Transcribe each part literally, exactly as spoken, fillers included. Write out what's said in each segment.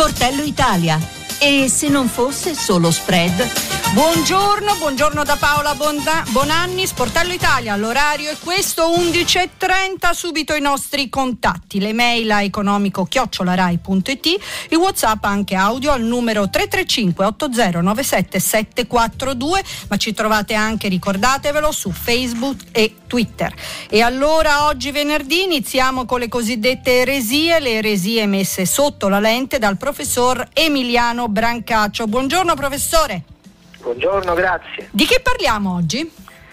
Sportello Italia. E se non fosse solo spread? Buongiorno, buongiorno da Paola Bonda- Bonanni, Sportello Italia, l'orario è questo, undici e trenta, subito i nostri contatti, le mail a economico chiocciola rai punto it, il WhatsApp anche audio al numero tre tre cinque otto zero nove sette sette quattro due, ma ci trovate anche, ricordatevelo, su Facebook e Twitter. E allora oggi venerdì iniziamo con le cosiddette eresie, le eresie messe sotto la lente dal professor Emiliano Brancaccio. Buongiorno professore. Buongiorno, grazie. Di che parliamo oggi?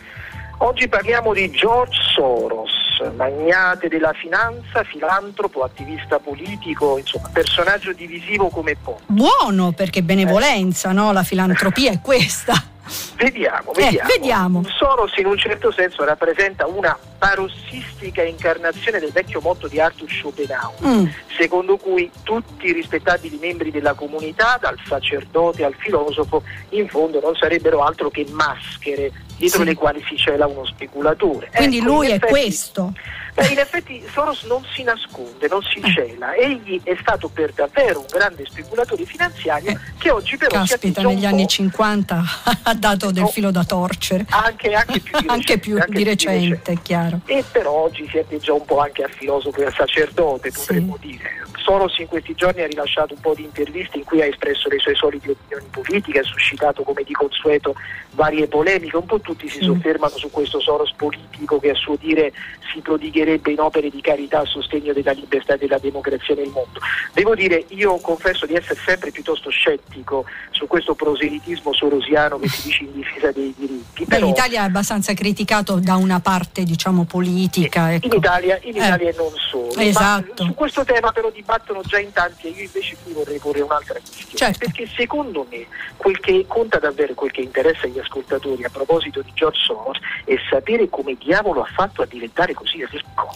Oggi parliamo di George Soros, magnate della finanza, filantropo, attivista politico, insomma, personaggio divisivo come poco. Buono, perché benevolenza, eh. no? La filantropia è questa. Vediamo, vediamo. Eh, vediamo. Soros in un certo senso rappresenta una parossistica incarnazione del vecchio motto di Arthur Schopenhauer, mm. secondo cui tutti i rispettabili membri della comunità, dal sacerdote al filosofo, in fondo non sarebbero altro che maschere dietro sì. le quali si cela uno speculatore. Quindi ecco, lui è effetti, questo. Beh, in effetti Soros non si nasconde, non si cela. Egli è stato per davvero un grande speculatore finanziario eh, che oggi però caspita, si negli anni po'. cinquanta ha dato del no, filo da torcere. Anche, anche più di recente, anche più anche di più recente, di recente, è chiaro. E però oggi si atteggia un po' anche a filosofo e a sacerdote, potremmo sì. dire. Soros in questi giorni ha rilasciato un po' di interviste in cui ha espresso le sue solite opinioni politiche, ha suscitato come di consueto varie polemiche, un po' tutti si sì. soffermano su questo Soros politico che a suo dire si prodigherebbe in opere di carità a sostegno della libertà e della democrazia nel mondo. Devo dire, io confesso di essere sempre piuttosto scettico su questo proselitismo sorosiano che si dice in difesa dei diritti. Beh, però, in Italia è abbastanza criticato da una parte, diciamo, politica. Ecco. In Italia, in Italia eh. e non solo. Esatto. Ma su questo tema però dibattono già in tanti e io invece qui vorrei porre un'altra questione. Certo. Perché secondo me quel che conta davvero, quel che interessa agli ascoltatori a proposito di George Soros è sapere come diavolo ha fatto a diventare così ricco.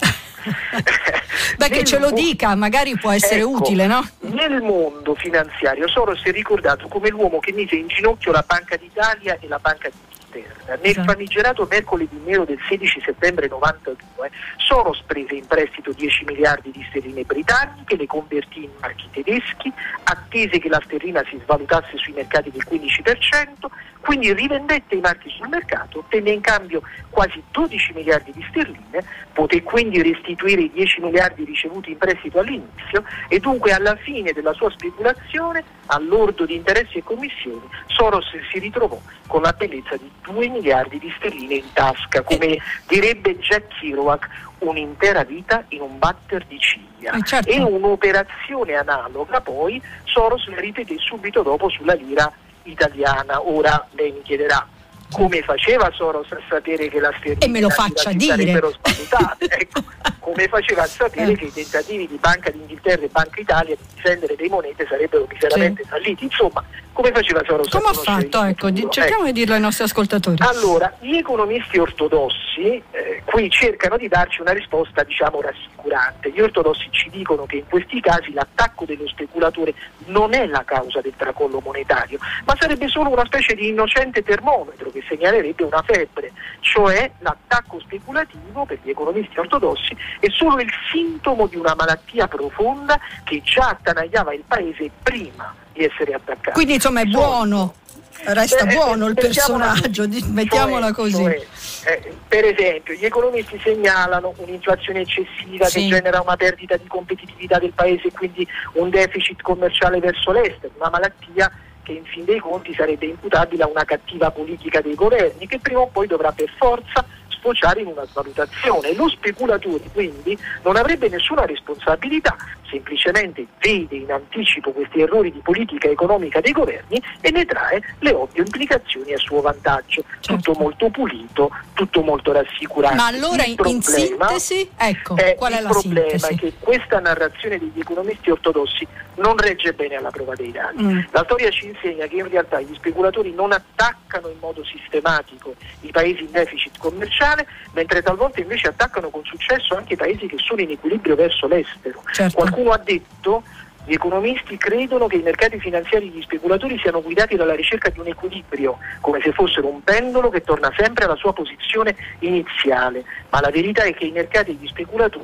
Beh, che ce lo dica, magari può essere ecco, utile, no? Nel mondo finanziario Soros è ricordato come l'uomo che mise in ginocchio la Banca d'Italia e la Banca d'Inghilterra. Nel esatto. famigerato mercoledì nero del sedici settembre novantadue Soros prese in prestito dieci miliardi di sterline britanniche, le convertì in marchi tedeschi, attese che la sterlina si svalutasse sui mercati del quindici per cento, quindi rivendette i marchi sul mercato, ottenne in cambio quasi dodici miliardi di sterline, poté quindi restituire i dieci miliardi ricevuti in prestito all'inizio e dunque alla fine della sua speculazione, all'ordo di interessi e commissioni, Soros si ritrovò con la bellezza di due miliardi di sterline in tasca, come direbbe Jack Kerouac, un'intera vita in un batter di ciglia. Eh certo. E un'operazione analoga poi Soros la ripeté subito dopo sulla lira italiana. Ora lei mi chiederà come faceva Soros a sapere che la sterlina e me lo faccia si dire sarebbero svalutate, ecco, come faceva a sapere eh. che i tentativi di Banca d'Inghilterra e Banca Italia di difendere le monete sarebbero miseramente sì. falliti, insomma come faceva Soros come a ha fatto? Ecco, futuro? cerchiamo ecco. di dirlo ai nostri ascoltatori. Allora, gli economisti ortodossi eh, qui cercano di darci una risposta diciamo rassicurante. Gli ortodossi ci dicono che in questi casi l'attacco dello speculatore non è la causa del tracollo monetario, ma sarebbe solo una specie di innocente termometro che segnalerebbe una febbre, cioè l'attacco speculativo per gli economisti ortodossi è solo il sintomo di una malattia profonda che già attanagliava il paese prima di essere attaccato. Quindi insomma è buono, resta Beh, buono il personaggio, così, mettiamola cioè, così. Cioè, eh, per esempio, gli economisti segnalano un'inflazione eccessiva sì. che genera una perdita di competitività del paese e quindi un deficit commerciale verso l'estero, una malattia che in fin dei conti sarebbe imputabile a una cattiva politica dei governi che prima o poi dovrà per forza sfociare in una svalutazione. Lo speculatore quindi non avrebbe nessuna responsabilità, semplicemente vede in anticipo questi errori di politica economica dei governi e ne trae le ovvie implicazioni a suo vantaggio. Certo. Tutto molto pulito, tutto molto rassicurante. Ma allora il in, problema, in sintesi, ecco, è, qual è il la problema sintesi? è che questa narrazione degli economisti ortodossi non regge bene alla prova dei dati. Mm. La storia ci insegna che in realtà gli speculatori non attaccano in modo sistematico i paesi in deficit commerciale, mentre talvolta invece attaccano con successo anche i paesi che sono in equilibrio verso l'estero. Certo. Qualcuno ha detto: gli economisti credono che i mercati finanziari e gli speculatori siano guidati dalla ricerca di un equilibrio, come se fossero un pendolo che torna sempre alla sua posizione iniziale, ma la verità è che i mercati e gli speculatori si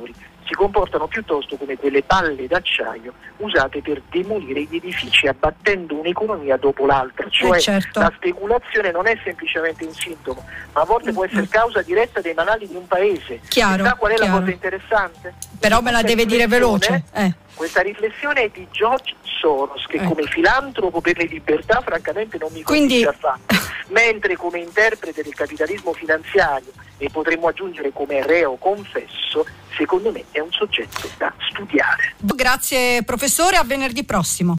si comportano piuttosto come quelle palle d'acciaio usate per demolire gli edifici abbattendo un'economia dopo l'altra, cioè eh certo. la speculazione non è semplicemente un sintomo, ma a volte può essere causa diretta dei manali di un paese. Chiaro, sa qual è chiaro. la cosa interessante? Però me la deve dire veloce. Eh. Questa riflessione è di George Soros, che Eh. come filantropo per le libertà francamente non mi Quindi... convince affatto, mentre come interprete del capitalismo finanziario, e potremmo aggiungere come reo confesso, secondo me è un soggetto da studiare. Grazie professore, a venerdì prossimo.